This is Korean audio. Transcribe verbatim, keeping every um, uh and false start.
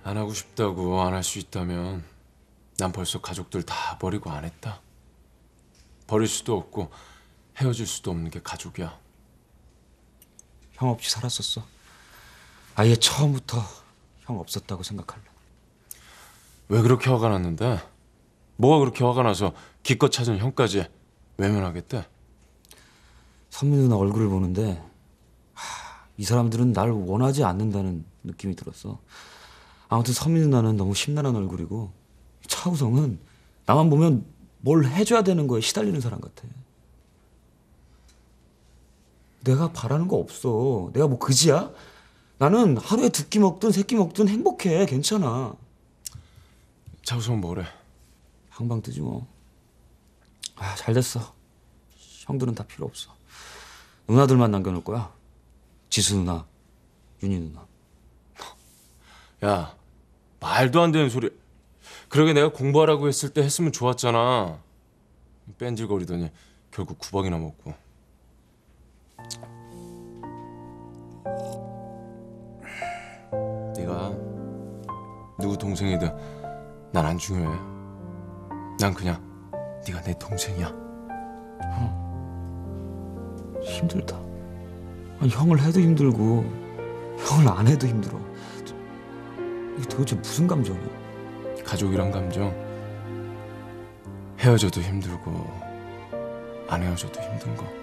안 하고 싶다고 안 할 수 있다면 난 벌써 가족들 다 버리고 안 했다. 버릴 수도 없고 헤어질 수도 없는 게 가족이야. 형 없이 살았었어. 아예 처음부터 형 없었다고 생각할래. 왜 그렇게 화가 났는데? 뭐가 그렇게 화가 나서 기껏 찾은 형까지 외면하겠대? 선미 누나 얼굴을 보는데 하, 이 사람들은 날 원하지 않는다는 느낌이 들었어. 아무튼 선미 누나는 너무 심란한 얼굴이고 차우성은 나만 보면 뭘 해줘야 되는 거에 시달리는 사람 같아. 내가 바라는 거 없어. 내가 뭐 그지야? 나는 하루에 두 끼 먹든 세 끼 먹든 행복해. 괜찮아. 차우성 뭐래? 방방 뜨지 뭐. 아, 잘 됐어. 형들은 다 필요 없어. 누나들만 남겨놓을 거야. 지수 누나, 윤희 누나. 야, 말도 안 되는 소리. 그러게 내가 공부하라고 했을 때 했으면 좋았잖아. 뺀질거리더니 결국 구박이나 먹고. 네가 누구 동생이든 난 안 중요해. 난 그냥 네가 내 동생이야. 힘들다. 아니, 형을 해도 힘들고 형을 안 해도 힘들어. 이게 도대체 무슨 감정이야? 가족이란 감정 헤어져도 힘들고 안 헤어져도 힘든 거.